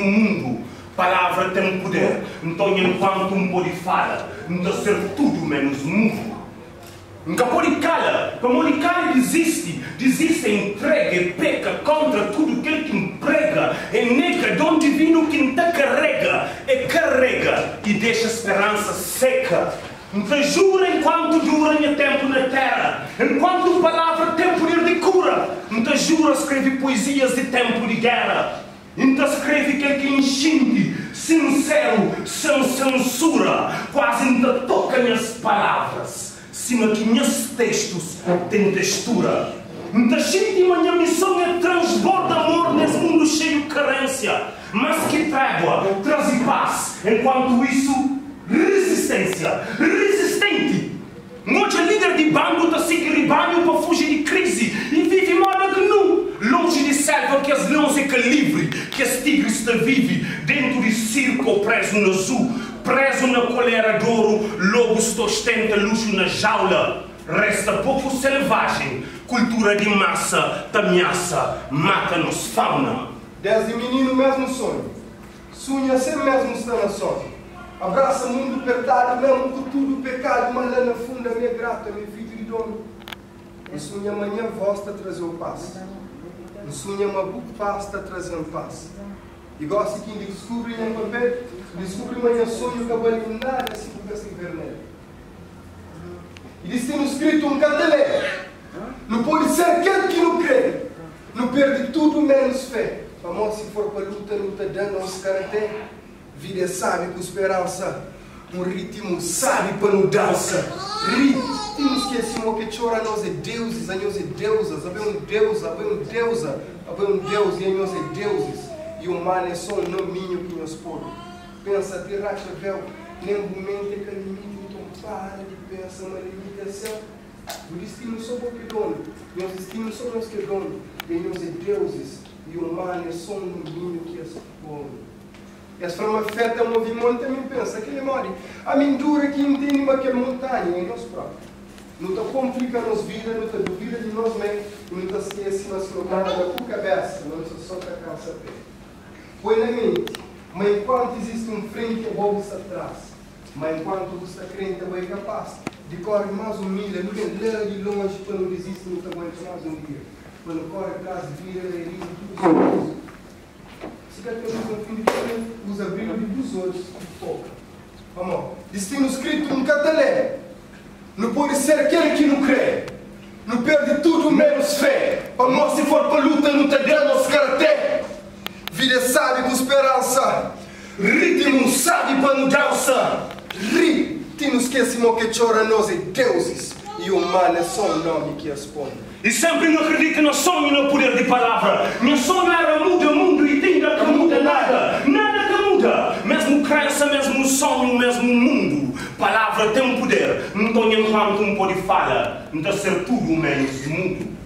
mundo. Palavra tem poder. Então, enquanto pode falar, não ser tudo menos mudo. Nunca pode calar. Como ele cala, desiste, entrega e peca contra tudo aquele que emprega. É nega dom divino que não te carrega. É carrega e deixa a esperança seca. Então jura enquanto dura o tempo na terra. Enquanto a palavra tem poder de cura. Então jura, escreve poesias de tempo de guerra. Então escreve aquele que enchinte, sincero, sem censura. Quase ainda toca minhas palavras. Sima que meus textos têm textura. Então a minha missão é transborda amor nesse mundo cheio de carência. Mas que trégua, traz paz. Enquanto isso, resistência, resistente. Muitos líderes de bando estão seguindo rebanho para fugir de crise e vivem modo que nu, longe de selva que as leões é que livre, que as tigres está vive dentro de circo preso no azul, preso na colera de ouro, lobos ostenta luxo na jaula. Resta pouco selvagem, cultura de massa, ameaça, mata-nos fauna. Desde menino mesmo sonho, sonha ser mesmo está na sorte. Abraça o mundo apertado, mesmo com tudo pecado, mas lá na funda minha grata, meu filho de dono. Eu sonho amanhã voz está trazendo paz. Eu sonho uma boa paz está trazendo paz. E gosto que descobre em papel, descobre amanhã sonho que a nada assim com essa vermelha. E diz tem escrito um cartelé. Não pode ser aquele que não crê. Não perde tudo menos fé. Famoso se for para luta, luta dando aos karatê. Vida sabe com esperança, ritmo sabe para não dança. Ritmos que assim que chora nós é deuses, a nós é deusas, havia deusa, havia deusa, havia Deus e a nós é deuses. E o humano é só um nominho que nos pôr. Pensa, tiracha véu, nem momento é que limite, então para de pensar na limitação. O destino só o que dono, e os destinos só nós que dono, e nós é deuses, e o humano é só um nominho que nos pôr. E as formas afeta o movimento também pensa que ele morre. A mindura que entende uma que é montanha em nós próprios. Não está complica nos vidas, não está duvida de nós mesmos, não está esquece nós colocamos na tua cabeça, não está só para cansa pé. Põe na mente, mas enquanto existe um frente, a bolsa atrás. Mas enquanto você está crente, é capaz de correr mais um milha, não é lá de longe, quando desiste, não está aguentando mais um dia. Quando corre atrás, vira, ele diz tudo isso. Se quer ter um fim de vida, usa brilho dos olhos e foca. Vamos. Destino escrito um catalé. Não pode ser aquele que não crê. Não perde tudo menos fé. Vamos, se for para luta, não te damos karatê. Vida sabe com esperança. Ritmo sabe para mudança. Ritmo esquecemos que chora nós é deuses. E o humano é só um nome que responde. E sempre não acredito no sonho e no poder de palavra. Meu sonho era muda o mundo e ainda que muda nada. Nada que muda. Mesmo crença, mesmo sonho, mesmo mundo. Palavra tem poder. Não estou enquanto pode falar. Não dá ser tudo menos mundo.